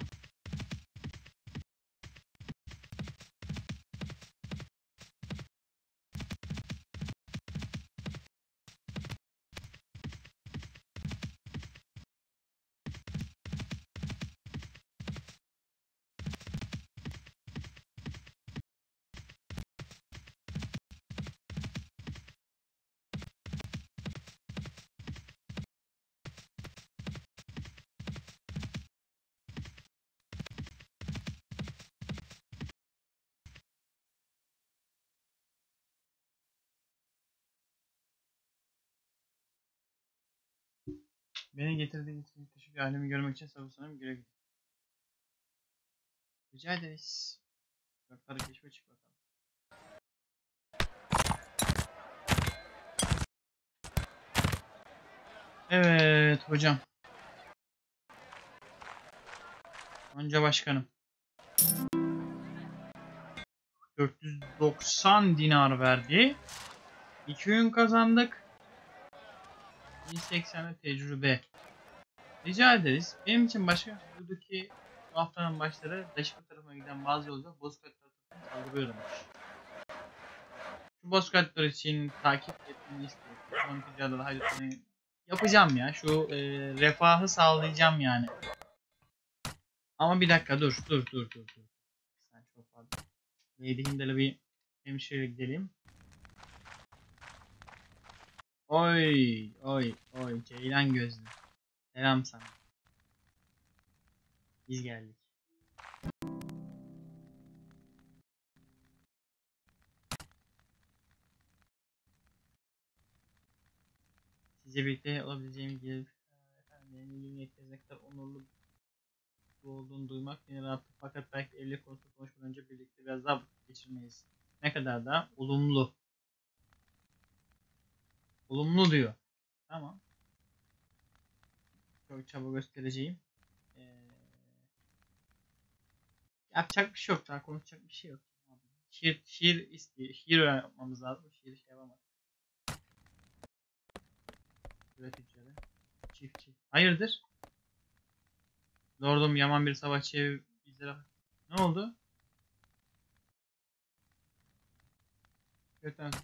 Beni getirdiğin için teşekkür ederim. Ailemi görmek için sabırsızlanıyorum. Güle güle. Rica ederiz. Bakları keşfe çık bakalım. Evet hocam. Önce başkanım. 490 dinar verdi. 2 oyun kazandık. 1080'de tecrübe. Rica ederiz. Benim için başka buradaki bu haftanın başları Daşıklı tarafına giden bazı yolcular Bozkurt tarafından saldırıyorlar. Şu Bozkurtlar için takip etmeni istiyorum. Son ticarada haydutunu yapacağım ya. Şu refahı sağlayacağım yani. Ama bir dakika dur. Sen çok fazla. Lady Hindal'a bir hemşire gidelim. Oy Ceylan gözlü. Selam sana. Biz geldik. Sizce birlikte olabileceğimi gelip benim yetmez ne kadar onurlu olduğunu duymak beni rahatlattı. Fakat belki evlilik konusunda konuşmadan önce birlikte biraz daha vakit geçirmeyiz. Ne kadar da olumlu. Olumlu diyor. Tamam. Çok çaba göstereceğim. Yapacak bir şey yok. Daha konuşacak bir şey yok. Şiir istiyor. Şiir yapmamız lazım. Şiir şey yapamaz. Üreticileri. Çiftçi. Hayırdır? Lordum yaman bir savaşçı bizlere... Ne oldu? Kötü.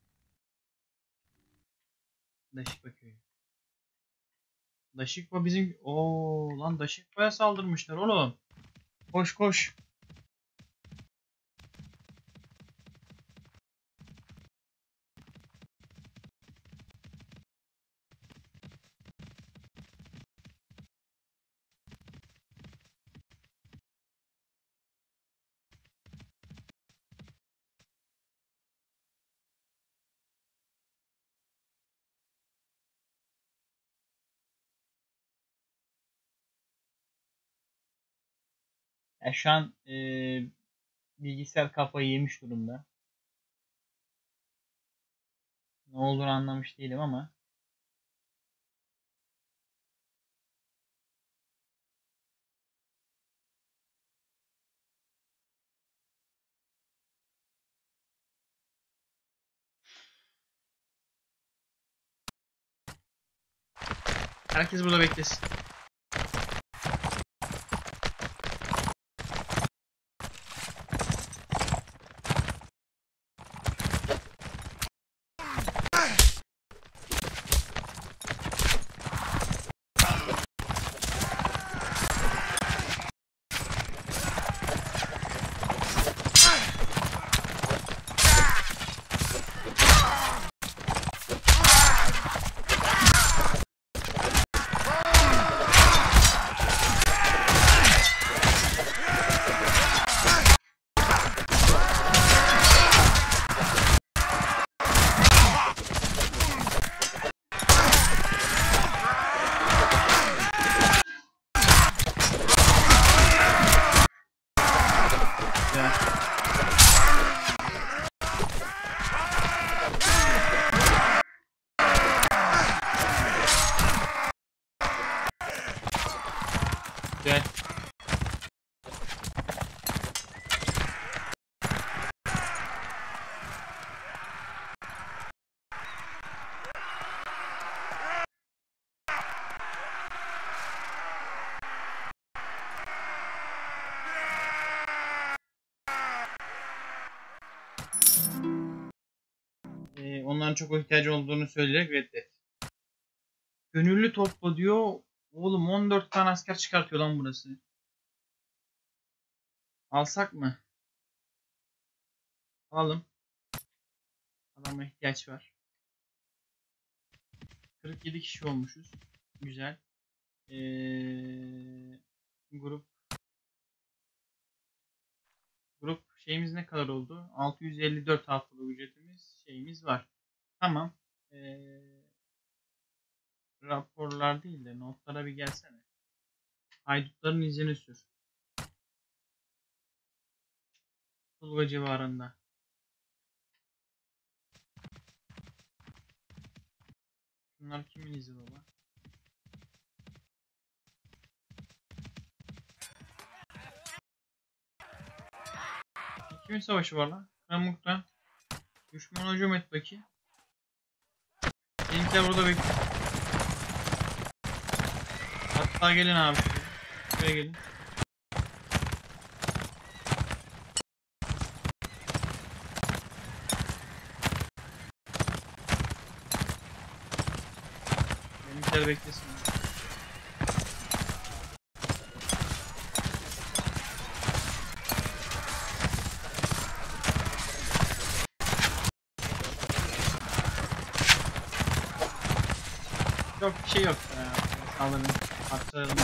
Daşikba köyü. Daşikba bizim... Oo lan Daşikba'ya saldırmışlar oğlum. Koş. Ya şu an bilgisayar kafayı yemiş durumda. Ne olduğunu anlamış değilim ama. Herkes burada beklesin. Yeah. onların çok ihtiyacı olduğunu söyleyerek reddet. Gönüllü topla diyor. Oğlum 14 tane asker çıkartıyor lan burası. Alsak mı? Alalım. Adama ihtiyaç var. 47 kişi olmuşuz. Güzel. Grup şeyimiz ne kadar oldu? 654 haftalık ücretimiz şeyimiz var. Tamam. Raporlar değil de notlara bir gelsene. Haydutların izini sür. Tulga civarında. Bunlar kimin izi baba? Kimin savaşı var lan? Pamuk'tan. Düşman hücum et bakayım. Bizimkiler burada bekliyor. Hatta gelin abi. Şuraya gelin. Bizimkiler beklesin. Çok bir şey yok ya. Saldırın. Arttıralım.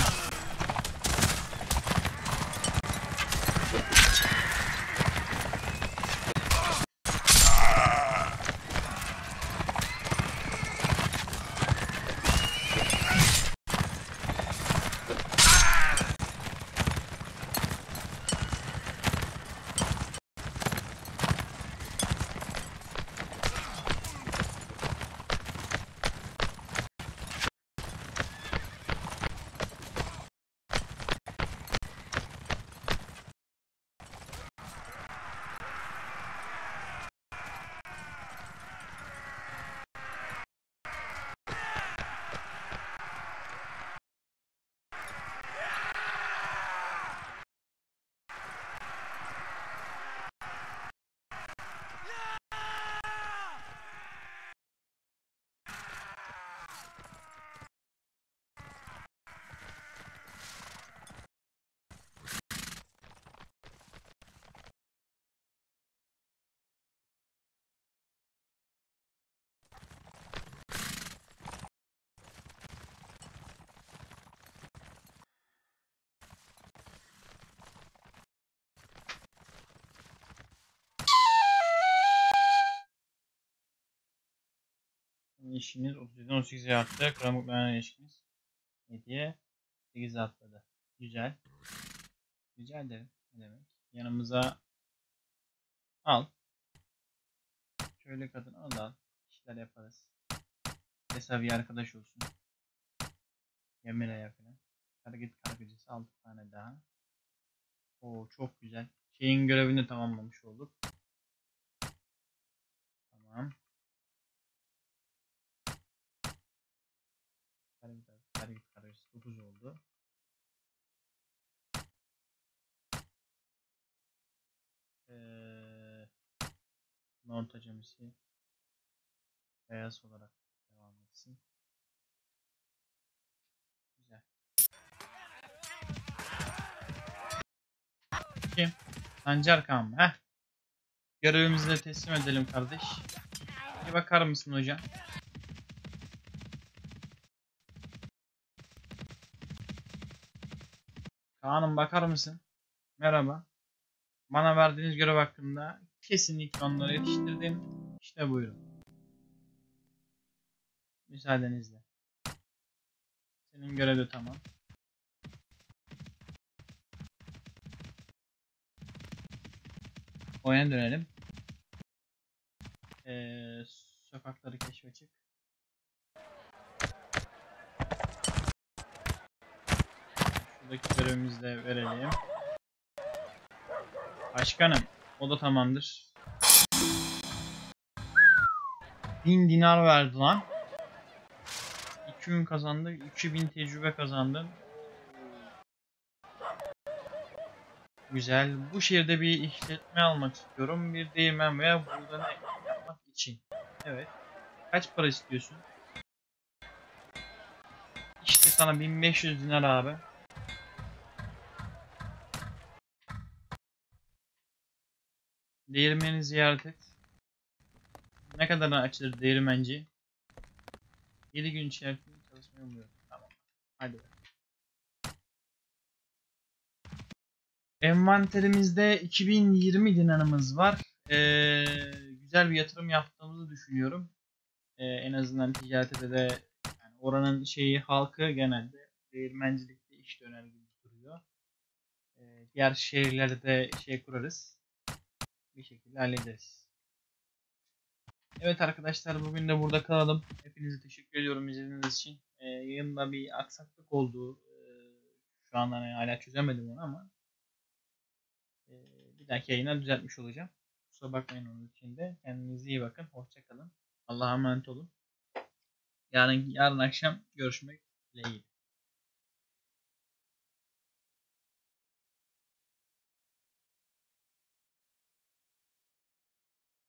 İşiniz 37'den 18'e arttı. Kramuklarına ilişkiniz 7'ye 8'e atladı. Güzel. Rica ederim. Ne demek? Yanımıza al. Şöyle kadın al. İşler yaparız. Mesela bir arkadaş olsun. Yemira'ya falan. Hareket kargıcısı 6 tane daha. Oo çok güzel. Şeyin görevini tamamlamış olduk. Tamam. Hareket kargıcısı 9 oldu. Nort acemisi beyaz olarak devam etsin. Güzel. Kim? Sancar Kağan mı? Heh. Görevimizi de teslim edelim kardeş. Bir bakar mısın hocam? Kaan'ım bakar mısın? Merhaba. Bana verdiğiniz görev hakkında kesinlikle onları yetiştirdim. İşte buyurun. Müsaadenizle. Senin görev de tamam. Oyuna dönelim. Sokakları keşfe çık. Şuradaki görevimizi de verelim. Başkanım, o da tamamdır. 1000 dinar verdi lan. 2 gün kazandık, 2000 tecrübe kazandım. Güzel. Bu şehirde bir işletme almak istiyorum. Bir değirmen veya burada ne yapmak için. Evet. Kaç para istiyorsun? İşte sana 1500 dinar abi. Değirmeni ziyaret et. Ne kadar açılır değirmenci? 7 gün içerisinde çalışmayı umuyorum. Tamam. Hadi. Envanterimizde 2020 dinarımız var. Güzel bir yatırım yaptığımızı düşünüyorum. En azından ticarette de yani oranın halkı genelde değirmencilikte iş döner gibi duruyor. Diğer şehirlerde de kurarız. Bir şekilde hallederiz. Evet arkadaşlar, bugün de burada kalalım. Hepinize teşekkür ediyorum izlediğiniz için. Yayında bir aksaklık oldu. Şu an hani hala çözemedim onu ama bir dahaki yayına düzeltmiş olacağım. Kusura bakmayın onun için de. Kendinize iyi bakın. Hoşça kalın. Allah'a emanet olun. Yarın akşam görüşmek dileğiyle.